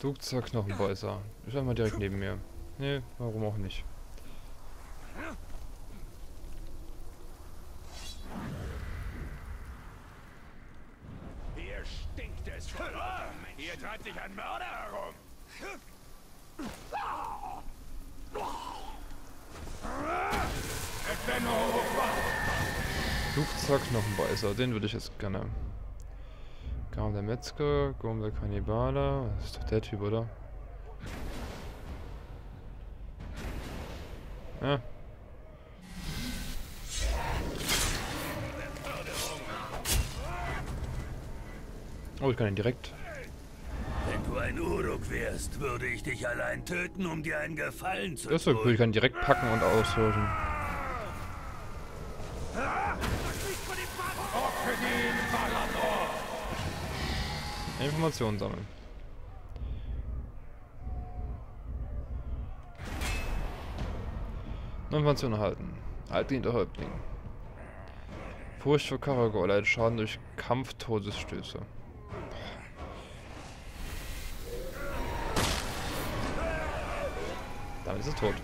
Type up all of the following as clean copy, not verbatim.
Dukzer Knochenbeißer. Ist einfach direkt neben mir. Nee, warum auch nicht. Hier stinkt es voll. Hier treibt sich ein Mörder herum. Dukzer Knochenbeißer, den würde ich jetzt gerne. Garm der Metzger, Gurm der Kannibale. Das ist doch der Typ, oder? Ja. Oh, ich kann ihn direkt. Wenn du ein Uruk wärst, würde ich dich allein töten, um dir einen Gefallen zu Das ist so cool, ich kann ihn direkt packen und auslösen. Informationen sammeln. Informationen erhalten. Altdienter Häuptling. Furcht vor Karagor leidet Schaden durch Kampftodesstöße. Damit ist er tot.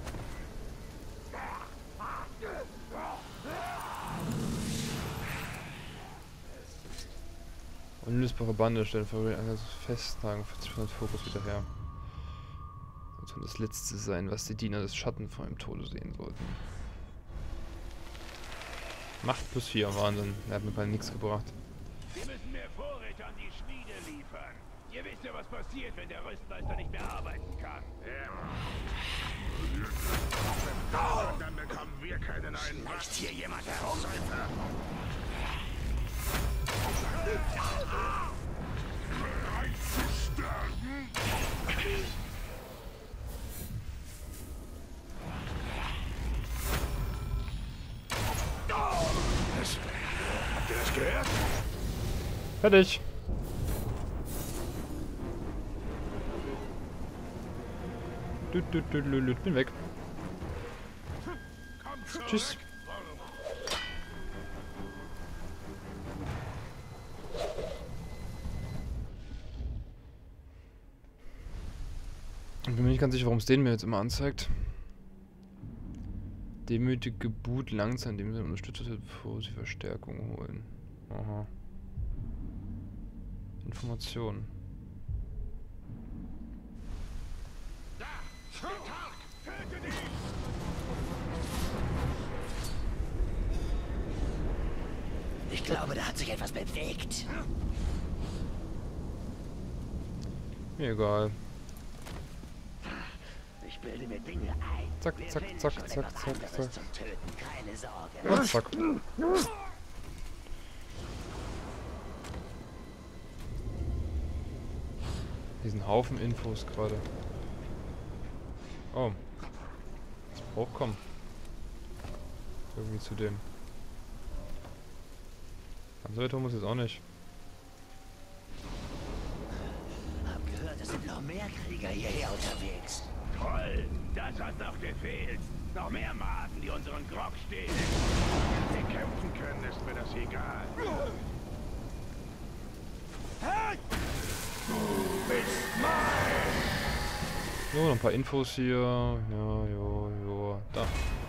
Unlösbare Bande stellen Festnagen 40% Fokus wieder her. Das soll das letzte sein, was die Diener des Schatten vor dem Tode sehen sollten. Macht +4, Wahnsinn. Er hat mir gerade nichts gebracht. Wir müssen mehr Vorräte an die Schmiede liefern. Ihr wisst ja, was passiert, wenn der Rüstmeister nicht mehr arbeiten kann. Dann bekommen wir keinen neuen. Schleicht hier jemand herum? Habt ihr das gehört? Fertig. Bin weg. Tschüss. Ich bin mir nicht ganz sicher, warum es den mir jetzt immer anzeigt. Demütige Boot langsam, indem sie unterstützt wird, bevor sie Verstärkung holen. Aha. Informationen. Ich glaube, da hat sich etwas bewegt. Mir egal. Ich bilde mir Dinge ein. Zack, zack, zack, zack, zack, zack. Zum Töten, keine Sorge. Und zack. Diesen Haufen Infos gerade. Oh. Das braucht kommen. Irgendwie zu dem. Ganz weit muss jetzt auch nicht. Hab gehört, es sind noch mehr Krieger hierher unterwegs. Toll, das hat noch gefehlt. Noch mehr Maden, die unseren Grog stehlen. Wenn wir kämpfen können, ist mir das egal. Du bist mein! So, noch ein paar Infos hier. Ja, jo. Da.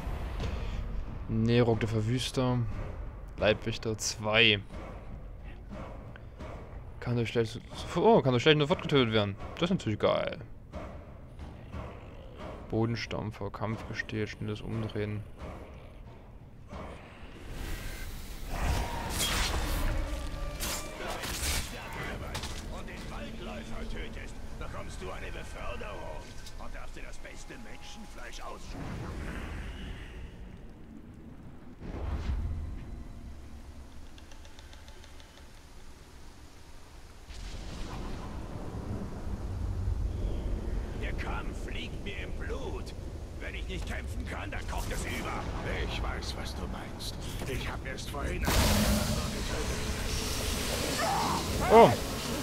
Nerok der Verwüster. Leibwächter 2. Kann durch schlecht sofort getötet werden. Das ist natürlich geil. Bodenstampfer, Kampfgesteht, schnelles Umdrehen. Und den Waldläufer tötest, bekommst du eine Beförderung und darfst dir das beste Menschenfleisch aussuchen. Der Kampf liegt mir im Blut. Wenn ich nicht kämpfen kann, dann kocht es über. Ich weiß, was du meinst. Ich habe erst vorhin einen getötet. Oh!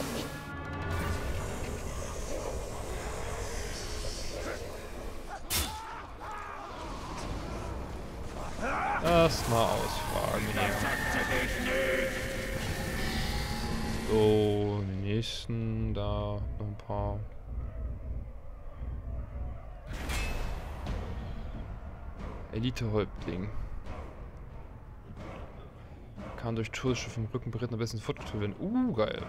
Erstmal ausfragen hier. So, nächsten da noch ein paar. Elite-Häuptling. Kann durch Tourschiffe vom Rücken beritten am besten fortgeführt werden. Geil.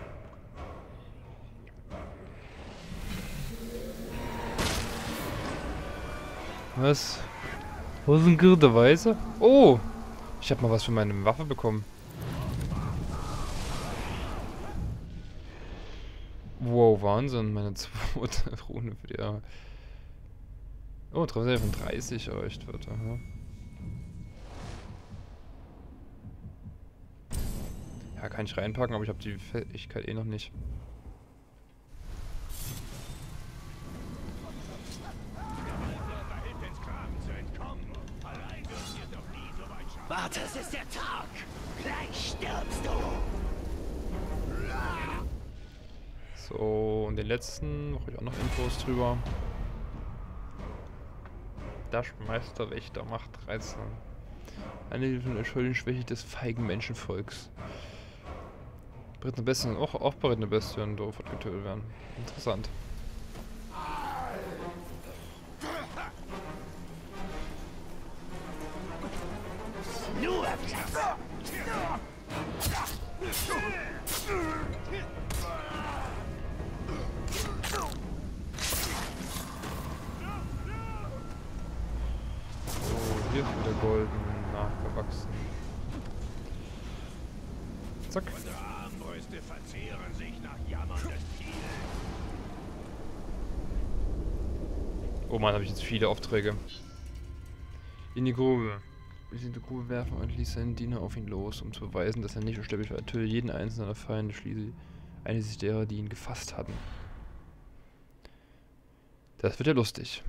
Was? Wo sind Girdeweise? Oh! Ich habe mal was für meine Waffe bekommen. Wow, Wahnsinn. Meine zweite Rune für die... Oh, Treffer von 30 erreicht wird. Aha. Ja, kann ich reinpacken, aber ich habe die Fähigkeit eh noch nicht. Warte, es ist der Tag. Gleich stirbst du. So, und den letzten mache ich auch noch Infos drüber. Der Meisterwächter macht 13. Eine von der Schwäche des feigen Menschenvolks. Berittene Bestien, auch berittene Bestien doof getötet werden. Interessant. Nur Hier ist wieder golden nachgewachsen. Zack. Unsere Armbrüste verzehren sich nach Jammern des Tieres. Oh Mann, habe ich jetzt viele Aufträge. In die Grube. Bis in die Grube werfen und ließ seinen Diener auf ihn los, um zu beweisen, dass er nicht unsterblich war. Töte jeden einzelnen der Feinde, schließlich einschließlich derer, die ihn gefasst hatten. Das wird ja lustig.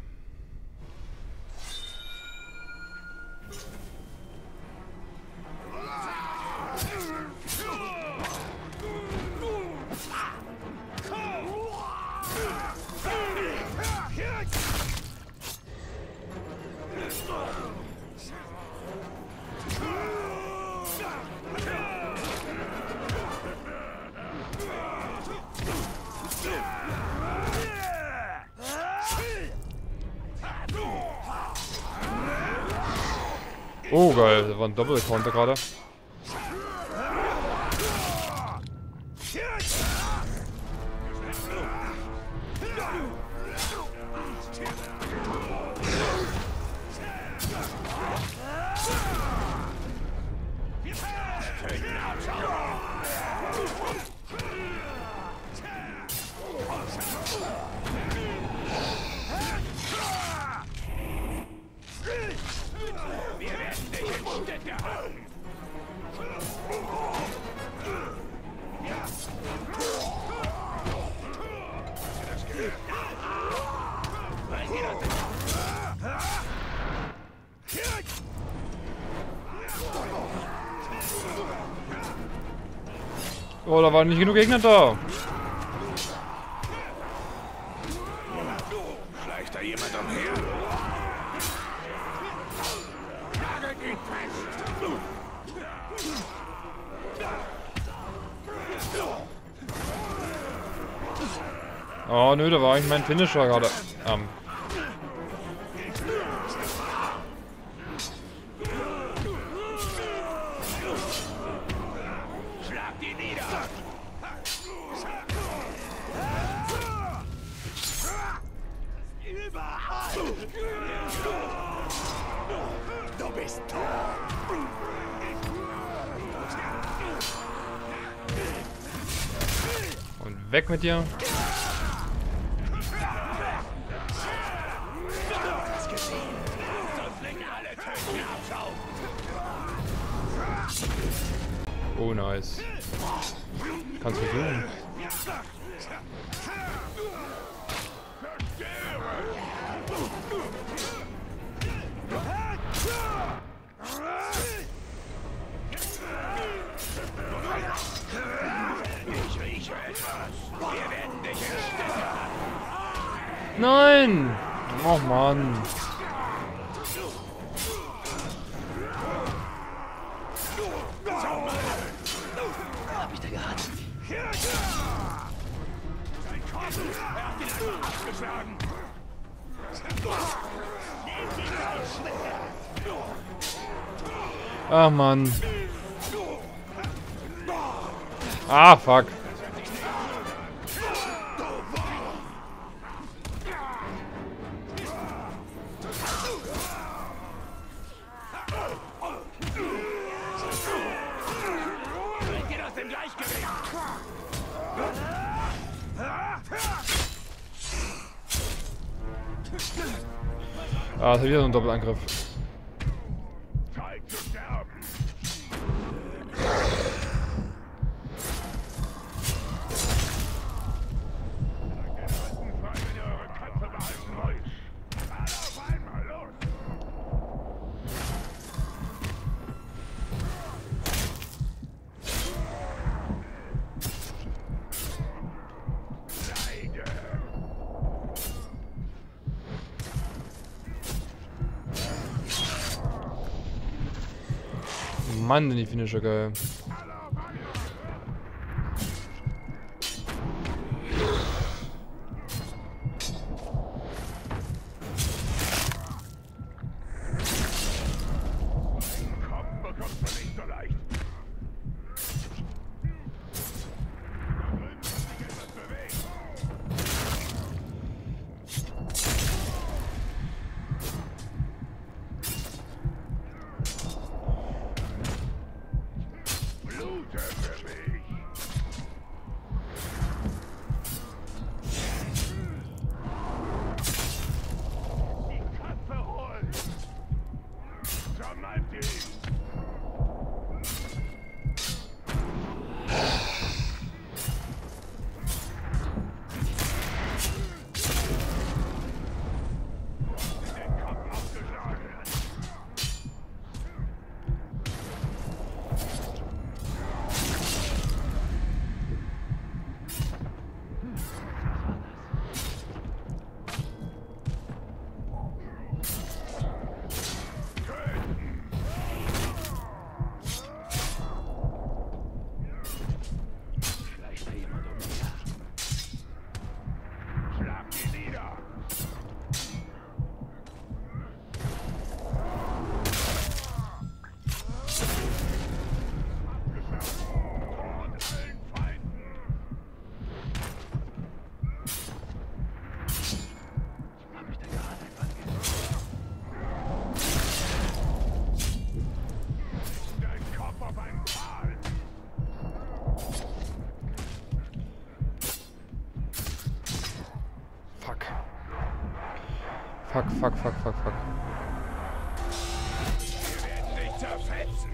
Oh geil, da war ein Doppel-Counter gerade. Oh, da waren nicht genug Gegner da. Schleicht da jemand umher? Nagelt ihn fest! Oh nö, da war eigentlich mein Finisher gerade. Schlagt ihn nieder! Überall! Du bist tot! Und weg mit dir. Oh, nice. Kannst du versuchen. Ich rieche etwas. Wir werden dich in Stücke hacken. Nein! Oh Mann. hab ich da gehabt. Kopf! Er hat ihn einfach abgeschlagen! Ah, Mann. Ah, fuck. Geht aus dem Gleichgewicht! Ah, das ist wieder so ein Doppelangriff. Zeit zu sterben! Mann, sind die Finisher geil. Fuck. Wir werden dich zerfetzen!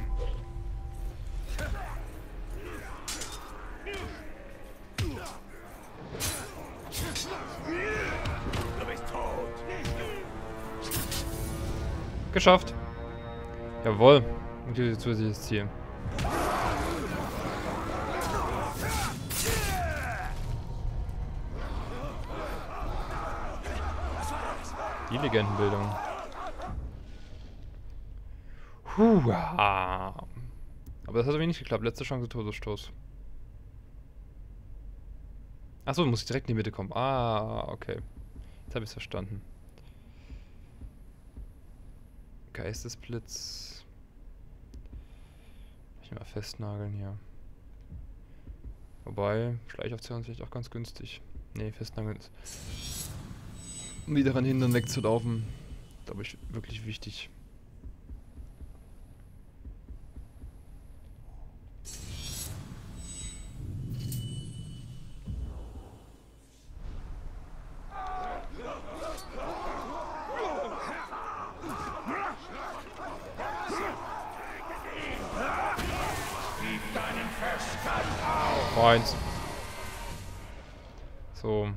Du bist tot! Geschafft. Jawohl. Und hier ist zusätzliches Ziel. Die Legendenbildung. Huah. Aber das hat irgendwie nicht geklappt. Letzte Chance, Todesstoß. Achso, muss ich direkt in die Mitte kommen. Ah, okay. Jetzt habe ich es verstanden. Geistesblitz. Ich mal festnageln hier. Wobei, Schleichaufzählung ist vielleicht auch ganz günstig. Nee, festnageln ist, um die daran hindern, wegzulaufen, glaube ich, wirklich wichtig. Eins. So.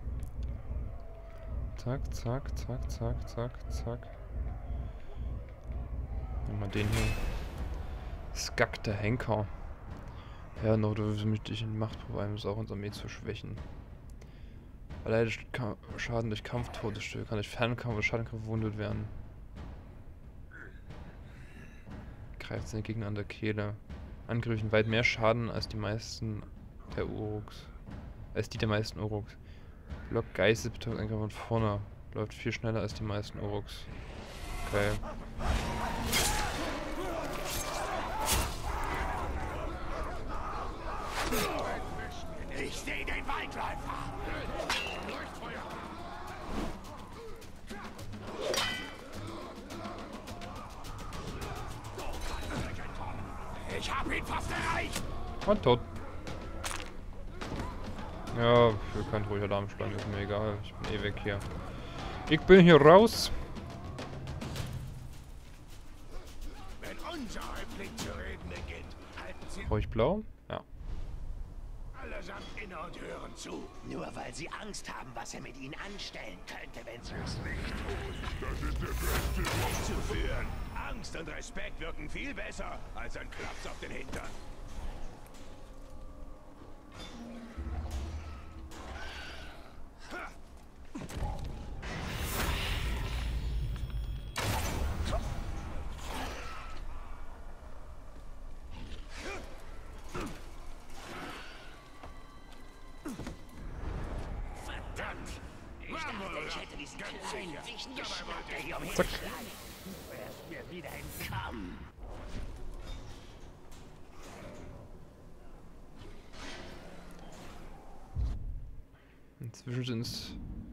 Zack. Nehmen wir den hier. Skak, der Henker. Ja, noch du willst mich durch den Machtprobe ein, auch unsere Armee zu schwächen. Erleidet Schaden durch Kampftodesstücke, kann durch Fernkampf oder Schadenkampf verwundet werden. Greift seine Gegner an der Kehle. Angriffen weit mehr Schaden als die meisten der Uruks. Als die der meisten Uruks. Block Geistes betäubt Angriff von vorne. Läuft viel schneller als die meisten Uruks. Okay. Ich sehe den Waldläufer. Ich hab ihn fast erreicht. Und tot. Ja, für kein ruhiger Alarm schlagen, ist mir egal. Ich bin eh weg hier. Ich bin hier raus. Wenn unser Häuptling zu reden beginnt, halten Sie Brauche ich blau? Ja. allesamt inne und hören zu. Nur weil sie Angst haben, was er mit ihnen anstellen könnte, wenn sie es Nicht tun. Das ist der beste Weg zu führen. Angst und Respekt wirken viel besser als ein Klaps auf den Hintern. Ich hätte diesen kleinen Wichten geschnappt, der hier Zack. umherschleicht. Du wärst mir wieder entkommen. Inzwischen sind es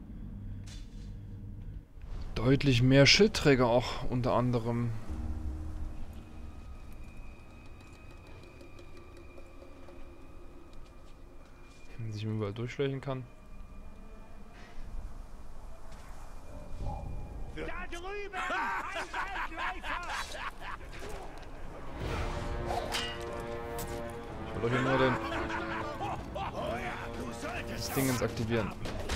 deutlich mehr Schildträger auch unter anderem. Wenn man sich überall durchschleichen kann. Da drüben! Ein Waldläufer! Ich will doch hier nur das Dingens aktivieren.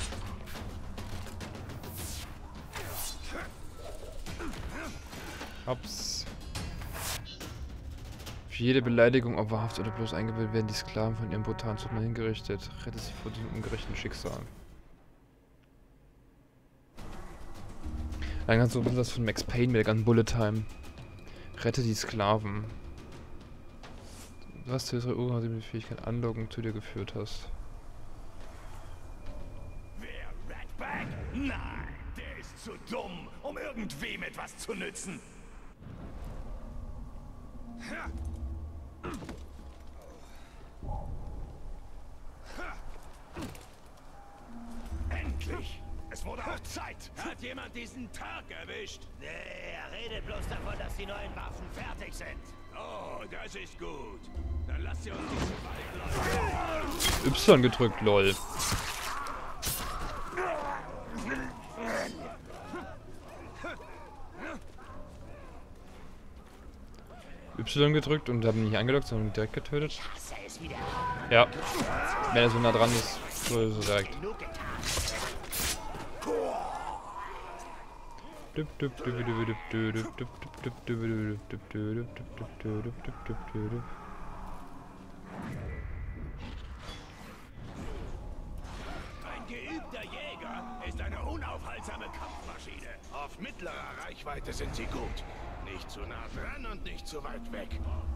Ups. Für jede Beleidigung, ob wahrhaft oder bloß eingebildet, werden die Sklaven von ihrem brutalen Zuchtmann hingerichtet. Rette sie vor diesem ungerechten Schicksal. Dann kannst du ein bisschen was von Max Payne mit an Bullet Time. Rette die Sklaven. Du hast zu dieser Uhr die Fähigkeit Anlocken zu dir geführt hast. Wer Ratbag? Nein, der ist zu dumm, um irgendwem etwas zu nützen. Endlich! Es wurde auch Zeit! Hat jemand diesen Tag erwischt? Nee, er redet bloß davon, dass die neuen Waffen fertig sind. Oh, das ist gut. Dann lasst ihr uns diesen Waldläufer... Y gedrückt, lol. Y gedrückt und haben ihn nicht angelockt, sondern direkt getötet. Hasse es wieder. Ja. Wenn er so nah dran ist, so direkt. Genug getan. Ein geübter Jäger ist eine unaufhaltsame Kampfmaschine. Auf mittlerer Reichweite sind sie gut. Nicht zu nah dran und nicht zu weit weg.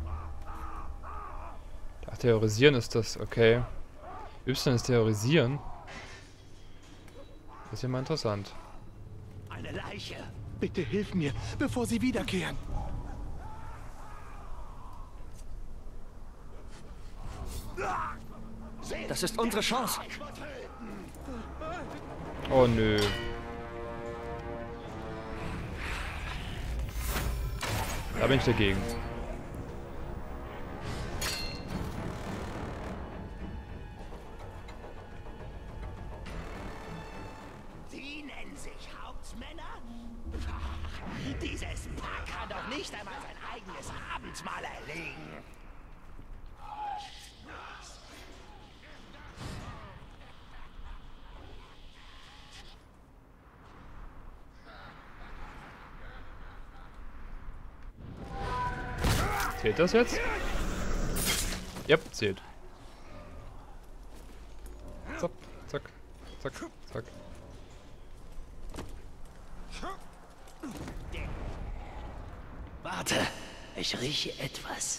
Ach, terrorisieren ist das, okay. Y ist terrorisieren. Das ist ja mal interessant. Eine Leiche. Bitte hilf mir, bevor sie wiederkehren. Das ist unsere Chance. Oh nö. Da bin ich dagegen. Sie nennen sich Hauptmänner? Dieses Pack kann doch nicht einmal sein eigenes Abendmahl erlegen. Zählt das jetzt? Yep, zählt. Zack, zack, zack, zack. Warte, ich rieche etwas.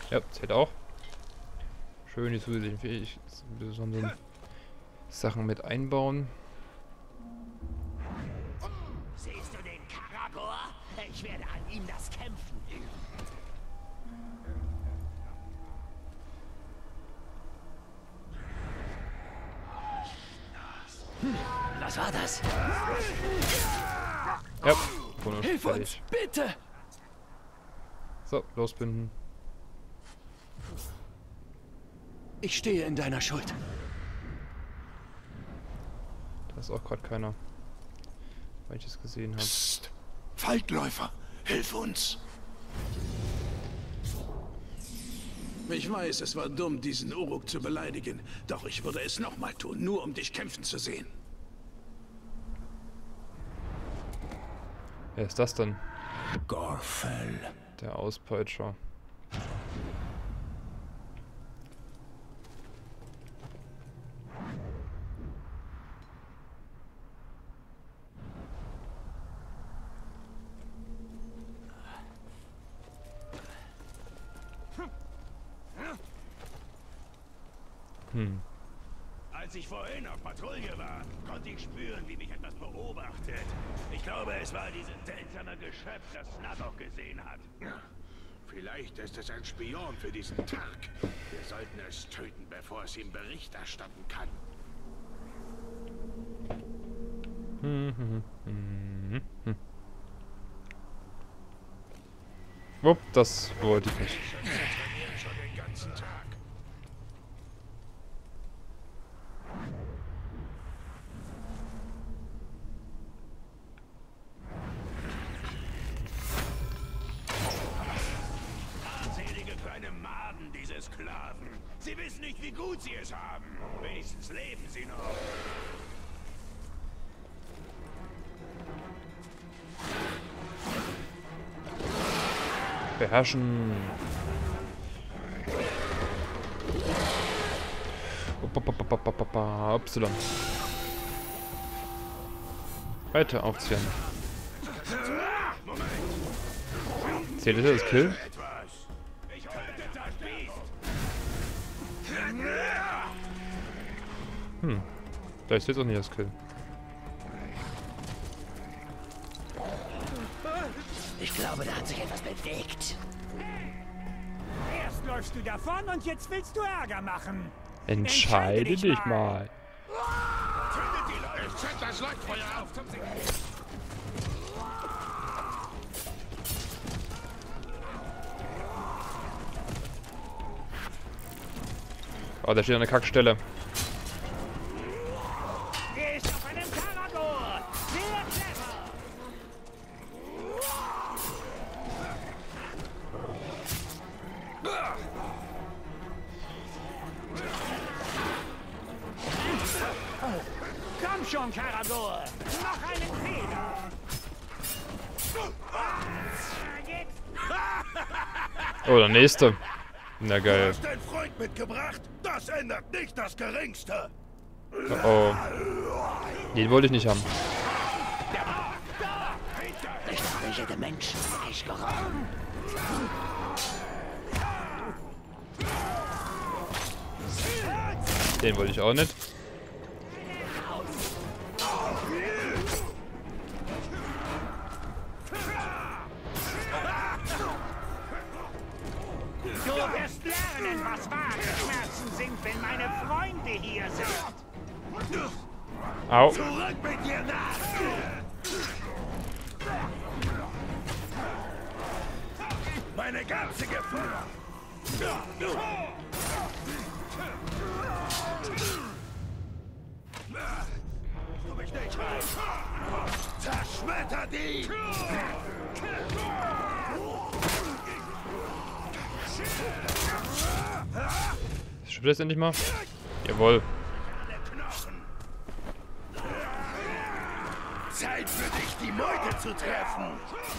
Ja, zählt auch. Schön die zusätzlichen besonderen Sachen mit einbauen. Siehst du den Karagor? Ich werde an ihm das Kämpfen üben. Was war das? Ja, Bonus Hilf fertig. uns, bitte! So, losbinden. Ich stehe in deiner Schuld. Da ist auch gerade keiner. Weil ich es gesehen habe. Psst. Waldläufer, hilf uns! Ich weiß, es war dumm, diesen Uruk zu beleidigen. Doch ich würde es nochmal tun, nur um dich kämpfen zu sehen. Wer ist das denn? Gorfell. Der Auspeitscher. Als ich vorhin auf Patrouille war, konnte ich spüren, wie mich etwas beobachtet. Ich glaube, es war dieses seltsame Geschöpf, das Snadok gesehen hat. Vielleicht ist es ein Spion für diesen Tag. Wir sollten es töten, bevor es ihm Bericht erstatten kann. Wupp, das wollte ich nicht. Wir trainieren schon den ganzen Tag. Armselige kleine Maden, diese Sklaven. Sie wissen nicht, wie gut sie es haben. Wenigstens leben sie noch. Beherrschen. Y. Weiter aufziehen. Zählt das Kill? Ich töte das Biest. Da ist jetzt auch nicht das Kill. Ich glaube, da hat sich etwas bewegt. Erst läufst du davon und jetzt willst du Ärger machen. Entscheide dich mal. Zündet die Leute. Ich zünd das Leuchtfeuer auf zum Sieg. Oh, da steht eine Kackstelle. Er ist auf einem Karagor. Sehr clever. Komm schon, Karagor. Noch einen Fehler. Jetzt. Oh, der nächste. Na Du geil. hast deinen Freund mitgebracht? Das ändert nicht das Geringste. Oh. Den wollte ich nicht haben. Ich dachte, ich hätte Menschenfleisch gerochen. Den wollte ich auch nicht. Du wirst lernen, was wahre Schmerzen sind, wenn meine Freunde hier sind. Au. Zurück mit dir nach! Meine ganze Gefahr! Du mich nicht rein! Zerschmetter die! Stimmt das endlich mal? Jawohl. Knochen! Zeit für dich, die Meute zu treffen!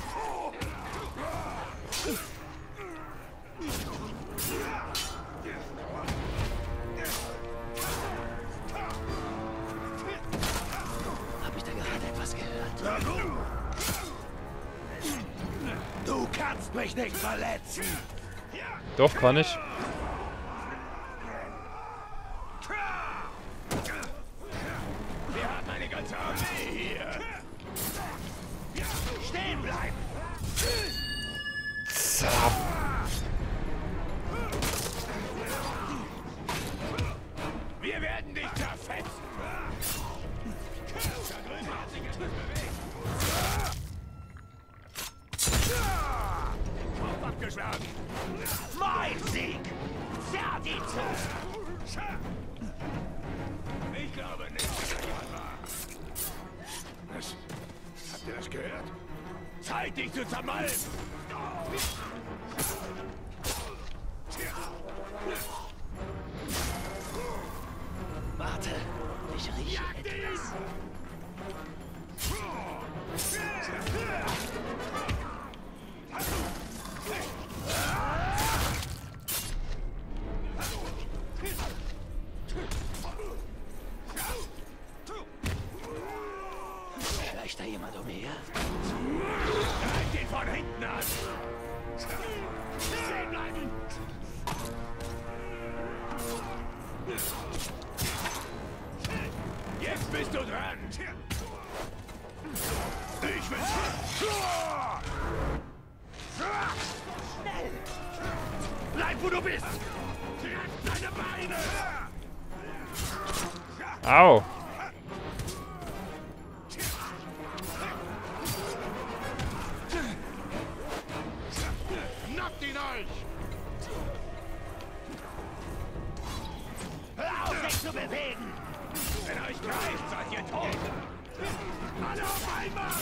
Hab ich da gerade etwas gehört? Na gut. Du kannst mich nicht verletzen! Doch, kann ich. Wir haben eine ganze Armee hier. Stehen bleiben! Zap. Wir werden dich zerfetzen. Da drüben hat sich etwas bewegt. Kopf abgeschlagen. Mein Sieg! Fertig! Ich glaube nicht, dass da jemand war. Was? Habt ihr das gehört? Zeit, dich zu zermalmen! Warte, ich rieche etwas. Schleicht da jemand umher? Greif den von hinten an! Stehen bleiben! Jetzt bist du dran! Ich will... Schnell! Bleib, wo du bist! Treff deine Beine! Au. Nappt ihn euch! Hör auf, dich zu bewegen! Wenn er euch greift, seid ihr tot! Alle auf einmal!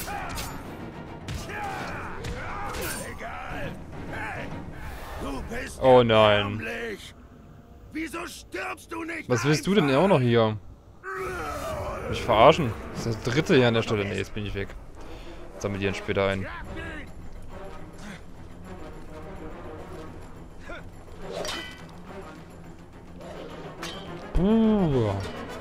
Egal! Hey! Du bist Oh nein. erbärmlich. Wieso stirbst du nicht? Was willst du denn auch noch hier? Mich verarschen? Das ist das dritte hier an der Stelle. Nee, jetzt bin ich weg. Sammel die dann später ein. Puh.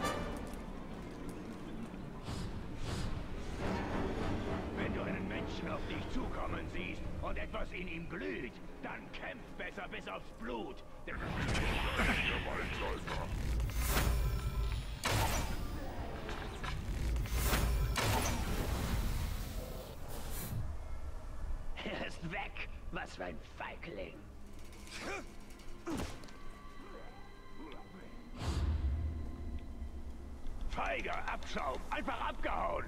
Wenn du einen Menschen auf dich zukommen siehst und etwas in ihm glüht, dann kämpf besser bis aufs Blut. Er ist weg! Was für ein Feigling! Feiger Abschaum, einfach abgehauen.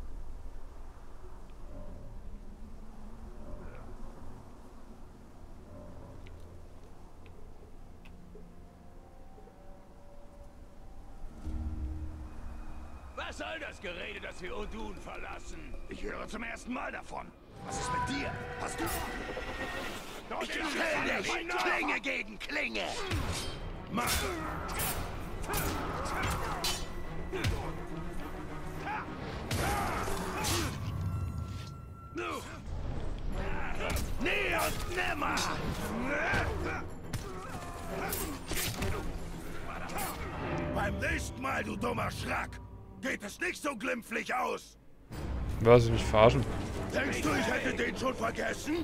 Was soll das Gerede, dass wir Odun verlassen? Ich höre zum ersten Mal davon. Was ist mit dir? Hast du... Ich will dich! Klinge gegen Klinge! Mach! Nie und nimmer! Beim nächsten Mal, du dummer Schrack, geht es nicht so glimpflich aus. Was, ich mich verarschen? Denkst du, ich hätte den schon vergessen?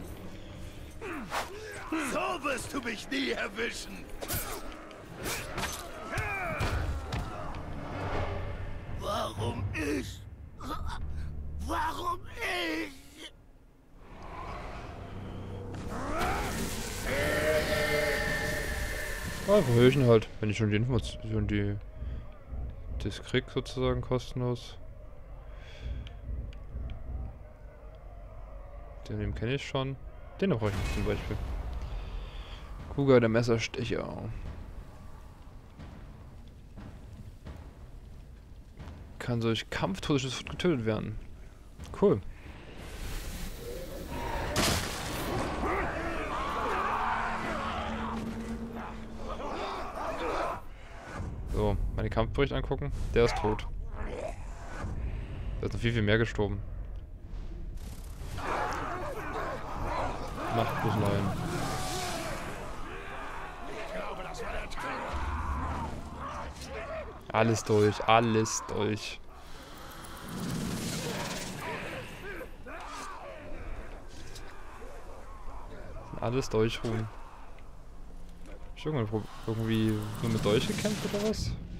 So wirst du mich nie erwischen. Warum ich? Warum ich? Einfach Höchen halt, wenn ich schon die Information, das krieg sozusagen kostenlos. Den kenne ich schon. Den brauche ich nicht zum Beispiel. Kuga, der Messerstecher. Kann durch Kampftodeschuss getötet werden. Cool. So, meine Kampfbericht angucken. Der ist tot. Der ist noch viel mehr gestorben. Macht plus 9. Alles durch, alles durch. Alles durchruhen. Hast du irgendwie nur mit Dolch gekämpft oder was?